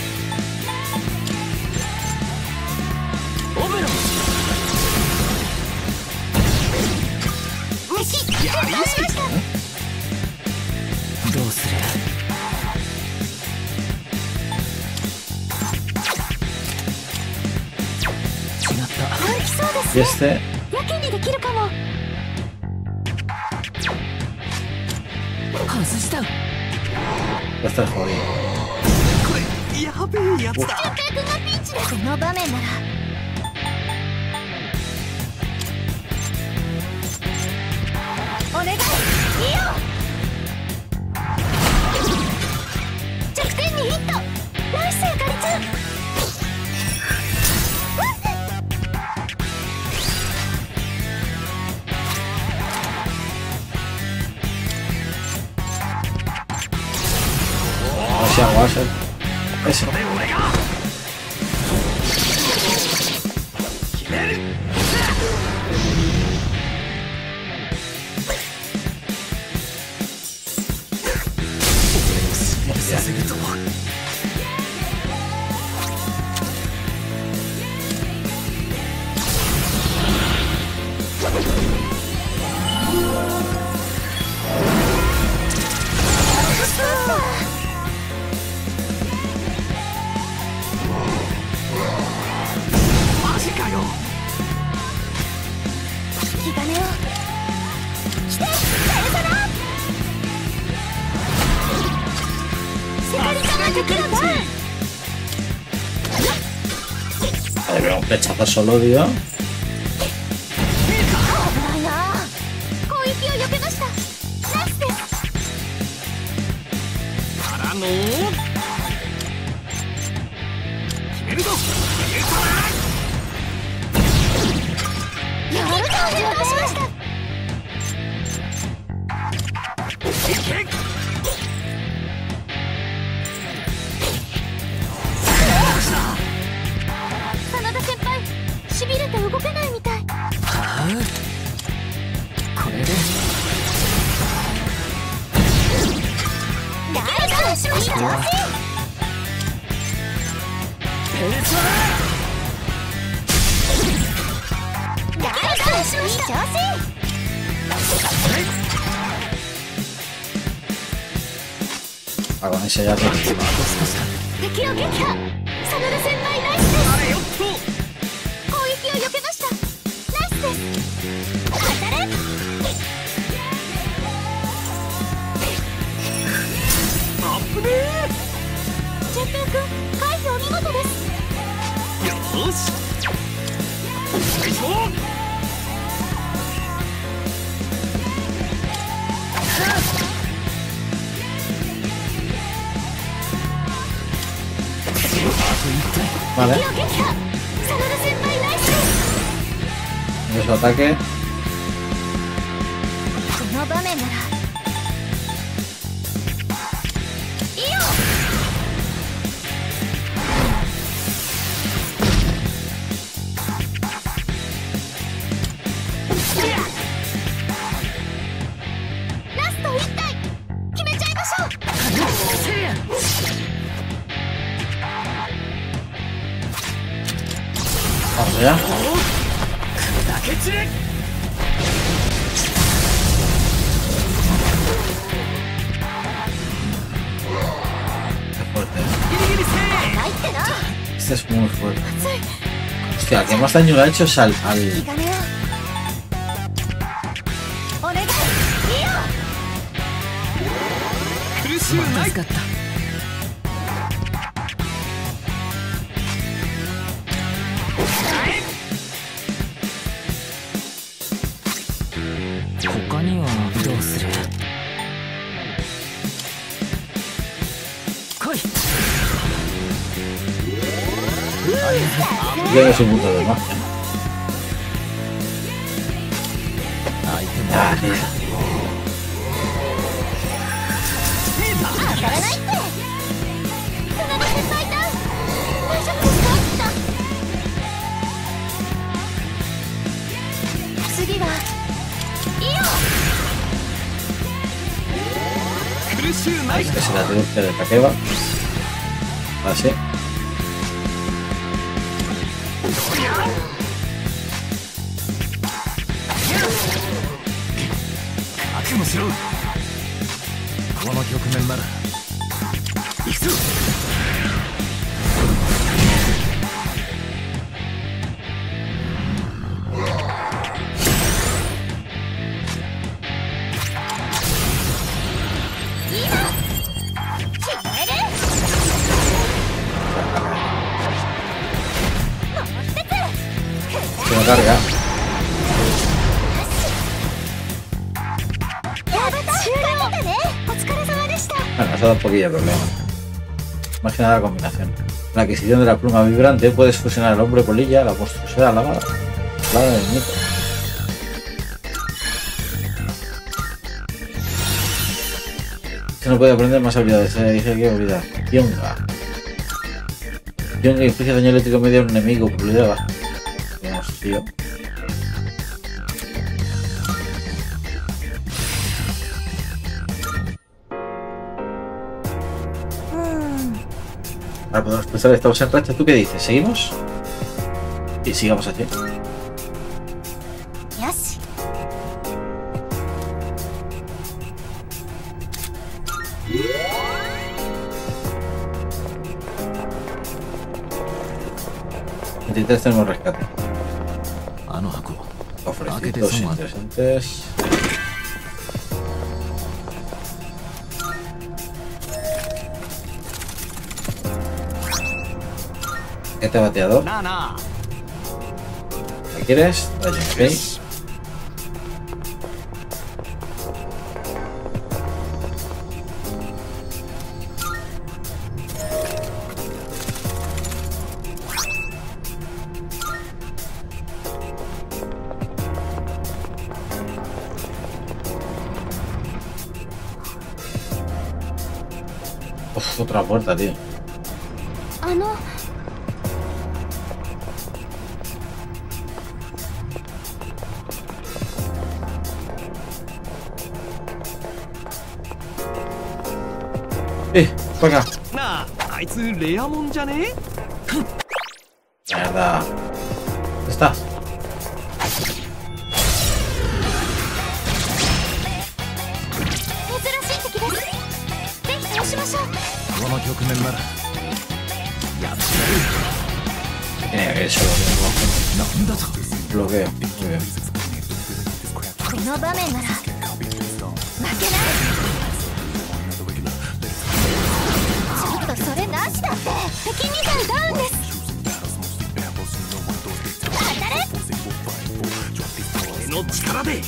Y este ya está jodido. やべえやつだ。 この場面ならお願い、いいよ。弱点にヒット。ナイスゆかりちゃん。 Así hago, así. Eso. Vale, un flechazo solo, tío. Ah, con ese ya te encima. Vale. De su ataque. Vamos allá. Qué fuerte, ¿eh? Este es muy fuerte. Hostia, ¿qué más daño le ha hecho es al... al... Llega su punto de magia. Ah, mira. Esta es la deducción de Takeba. Así. Se me carga. Bueno, eso da un poquillo de problema. Más que nada la combinación. La adquisición de la pluma vibrante puedes fusionar el hombre polilla, la monstruosidad lavada. La del mito. No puede aprender más habilidades, se dije que olvidar. Kyonga. Kyonga inflige daño eléctrico medio a un enemigo, probabilidad baja. Vamos, tío. Ahora podemos pensar, estamos en racha. ¿Tú qué dices? ¿Seguimos? Y sigamos así. veintitrés tenemos rescate. Ofrecidos interesantes. Este bateador. ¿Qué quieres? Vaya, Uf, otra puerta, tío. Ah, no. Eh, para acá. なあ、あいつレアもんじゃね？ Mierda. ¿Dónde estás? Tiene que ver solo que bloqueo. Muy bien. この場面なら負けない。ちょっとそれなしだって。敵に体ダウンです。当たれ。 俺の力で。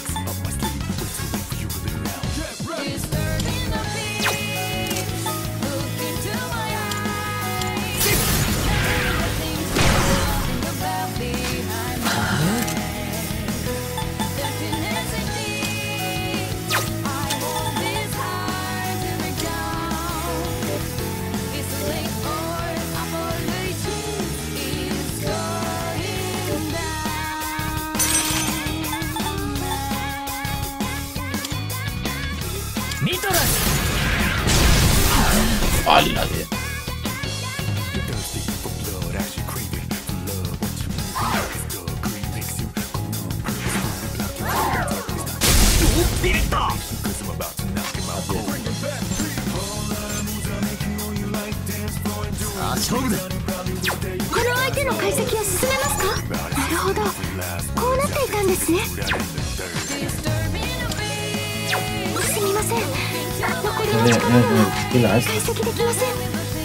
¡Hala, tío! この相手の解析を進めますか？なるほど。こうなっていたんですね。すみません。残りの力が解析できません。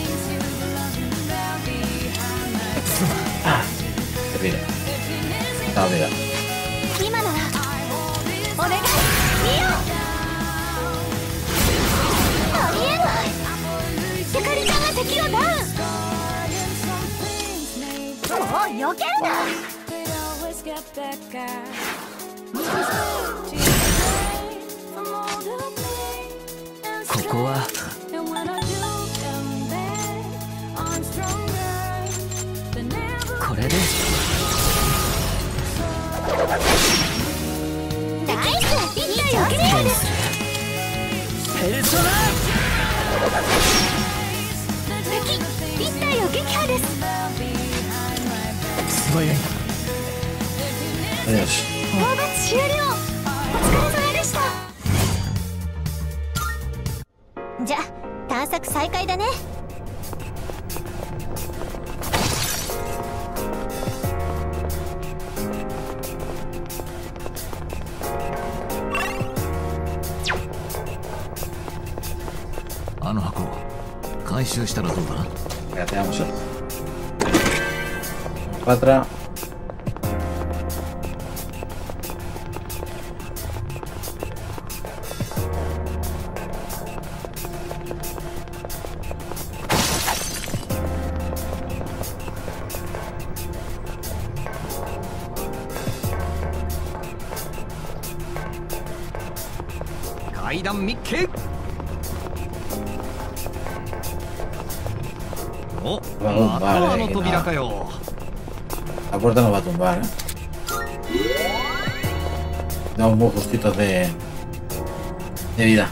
あ、mira. Ah, mira. 今ならお願い。見よ。ありえない。ゆかりちゃんが敵をダウン。もう避けるな。 ここはこれでナイス。いいよ。 ペルソナ敵一体を撃破です。 素早いな。 Adiós. 討伐終了。お疲れ様でした。じゃ探索再開だね。 あの箱回収したらどうだ。 Fíjate, vamos. Para atrás. Kaidan Mickey. Oh, Vamos, vale, no que 扉 no. かよ。 La puerta no va a tumbar, ¿eh? Da un buen justito de, de vida.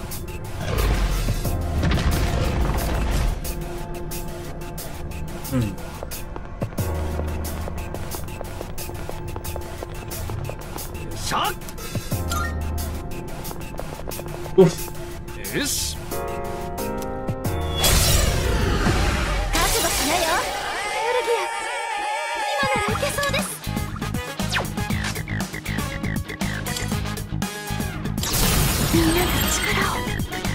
Mm. Shot. Uf. Yes. 覚悟しなよ。ヨルギア、今ならいけそうです。みんなの力を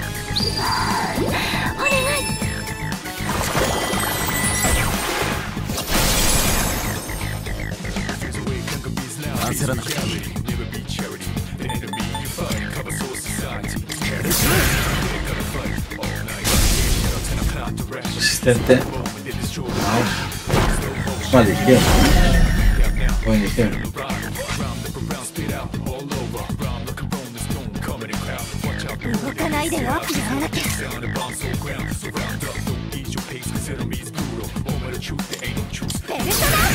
お願い。 焦らなくていい。 Resistente. Wow. Maldición. Bendición. 動かないでよ。やらなきゃ。ペルソナ。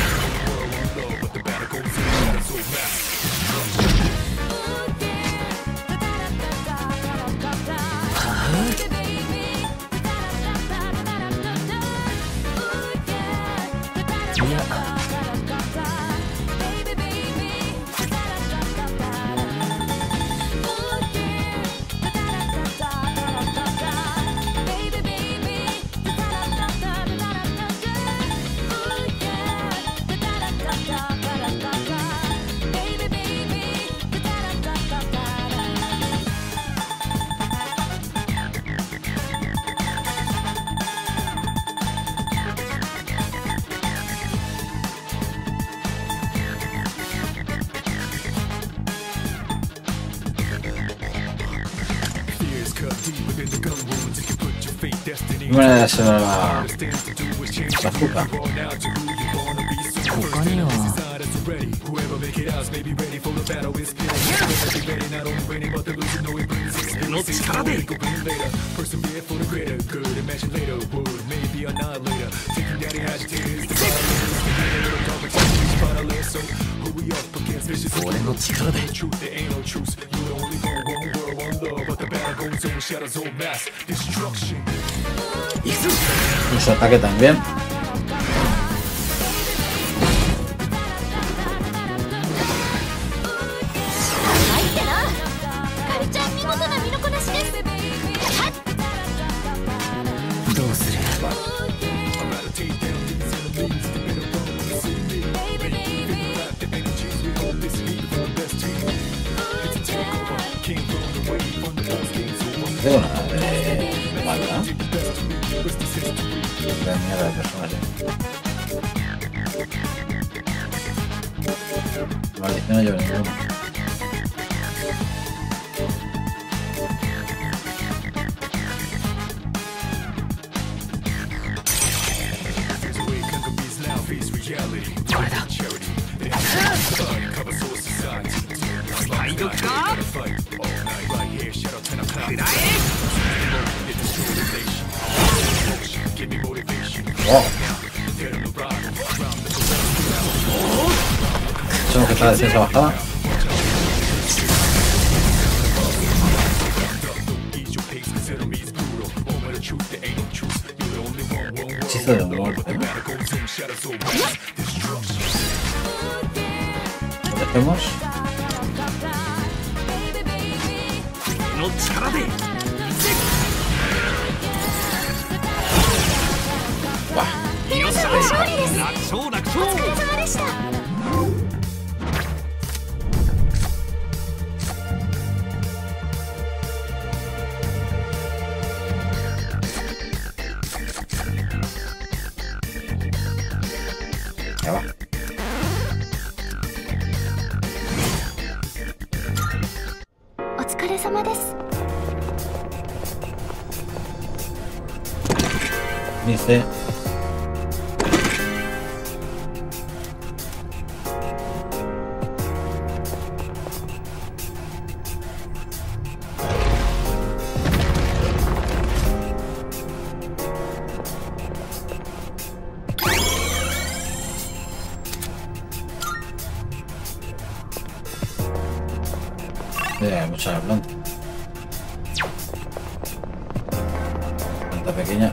いや No me la das la, la azúcar. 他にはの力で俺の力で Y su ataque también. どうする。 No tengo nada de maldad. La mierda de personaje. Maldición no lleva ninguno. Oh. Tengo que estar la defensa bajada. Hechizo de muerte, ¿no? Lo dejemos. の力で Buah. よっしゃ勝利です。 楽勝楽お疲れ勝様でした。 Ya va. お疲れ様です。 Dice. Eh, hay mucha planta. Planta pequeña.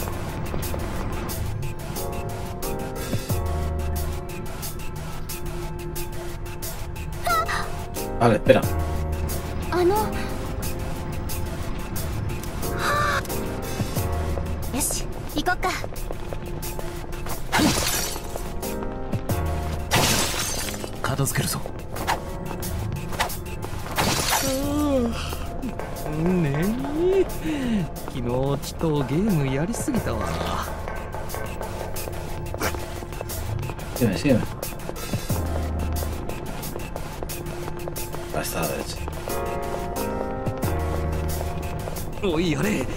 Vale, espera. あの。よし、行こっか。 片付けるぞねえ昨日ちょっとゲームやりすぎたわ Sígueme, sígueme. Va, está a la derecha. おいやれ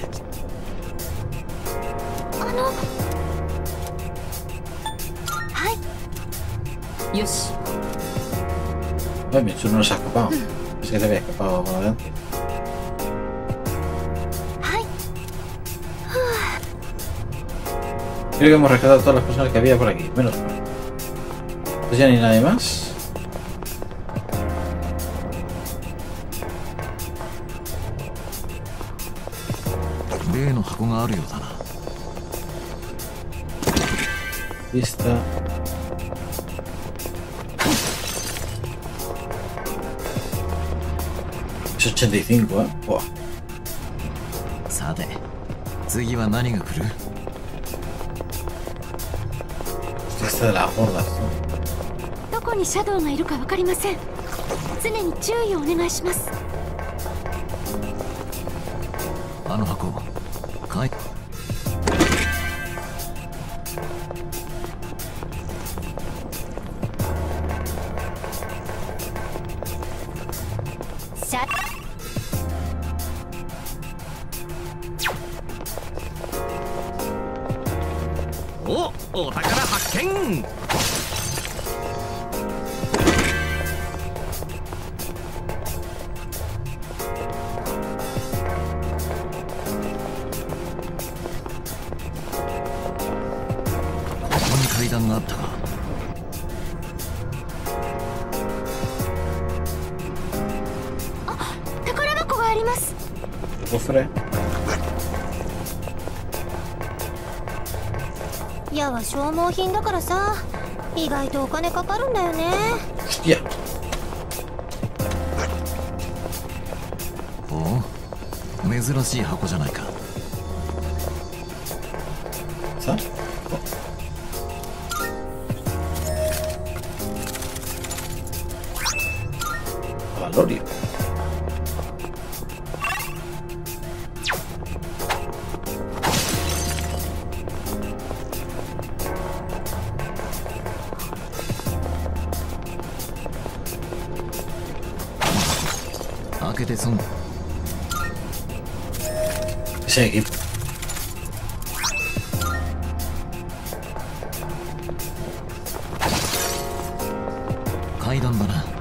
あの。はい。 よし。 Ay, mi chulo no se ha escapado. Es que se había escapado por adelante. はい。 Creo que hemos rescatado a todas las personas que había por aquí. Menos mal. Pues ya ni nadie más. 例の箱があるようだな Lista. Es ochenta y cinco, ¿eh? Buah. さて次は何が来る Esta de las gordas, ¿no? どこにシャドウがいるかわかりません。常に注意をお願いします。 あの箱かいシャ。 おお宝発見 ここに階段があったか宝箱があります。 Cofre. 矢は消耗品だからさ、意外とお金かかるんだよね。 Hostia. おお珍しい箱じゃないか ¿Está? Valorio. Oh, 開けて損 Ese equipo. 階段だな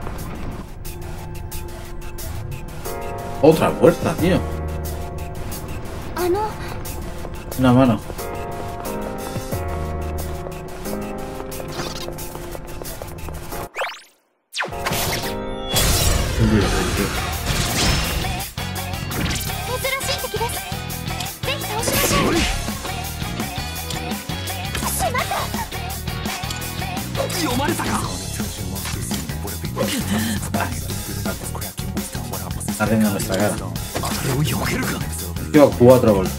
Otra puerta, tío. あの。 Una mano. Un video, tío. 珍しい敵です。ぜひ倒しましょう。 Arreglando nuestra cara. Lleva cuatro golpes.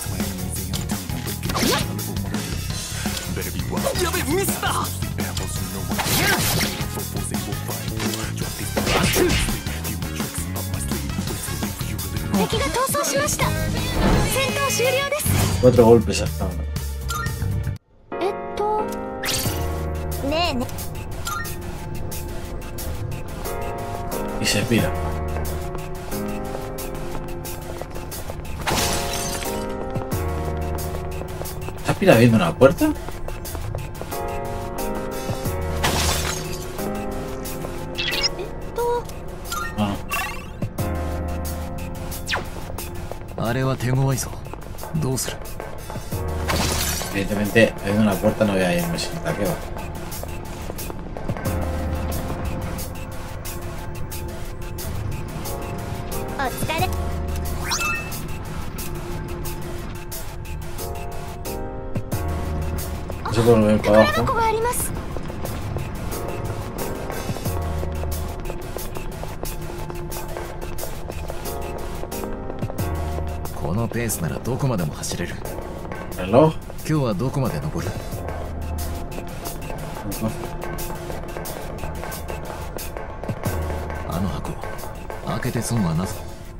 Cuatro golpes hasta ahora. Y se pira. ¿Está pira viendo una puerta? Ah. Evidentemente, viendo una puerta no voy a irme sin taqueo. No se puede volver para abajo. このペースならどこまでも走れる。 Reloj. 今日はどこまで登る？あの箱開けて損はなず。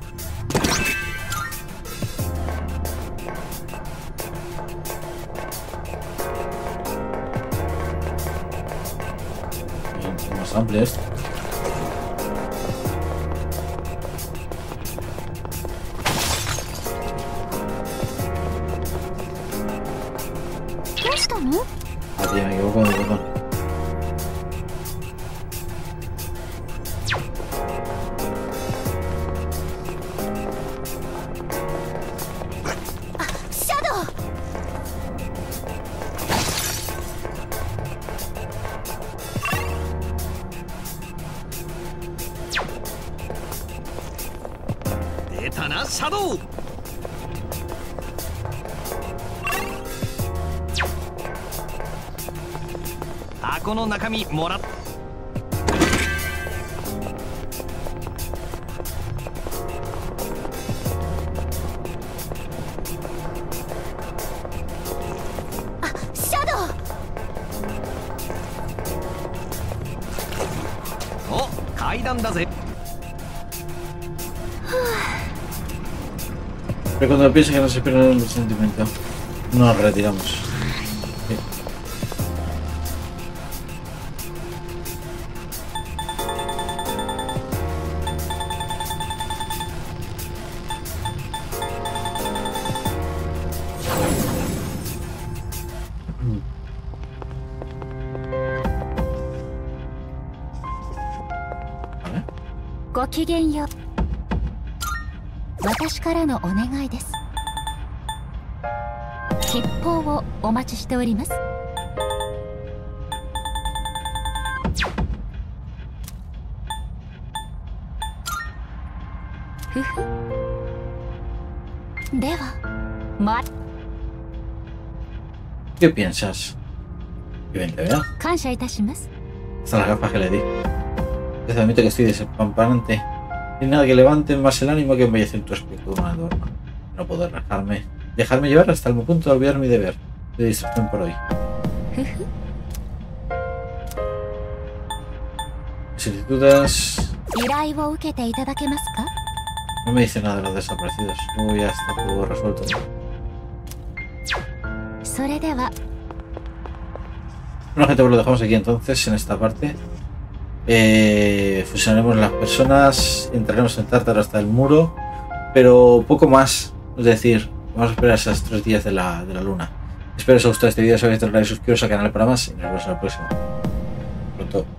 Más amplio esto. Ah, tío, me equivoco de botón. Shadow. 箱の中身もらっ。 あ、シャドウ。 お、階段だぜ。 Pero cuando piensa que no se pierde el sentimiento, nos retiramos. Sí. ¿Vale? ごきげんよう。 私からのお願いです。吉報をお待ちしております。ふふ。では、ま。 ¿Qué piensas? Que bien te vea. 感謝いたします。 Hasta las gafas que le di. Les admito que estoy despampanante. No hay nada que levante más el ánimo que embellecer tu aspecto de un adorno. No puedo relajarme. Dejarme llevar hasta el punto de olvidar mi deber de distracción por hoy. Solicitudes. No me dice nada de los desaparecidos. No, ya está todo resuelto. Bueno, gente, pues lo dejamos aquí entonces en esta parte. Eh, fusionaremos las personas, entraremos en Tártaro hasta el muro, pero poco más. Es decir, vamos a esperar esos tres días de la, de la luna. Espero que os haya gustado este vídeo, si os ha gustado, suscribiros al canal para más y nos vemos en el próximo. Pronto.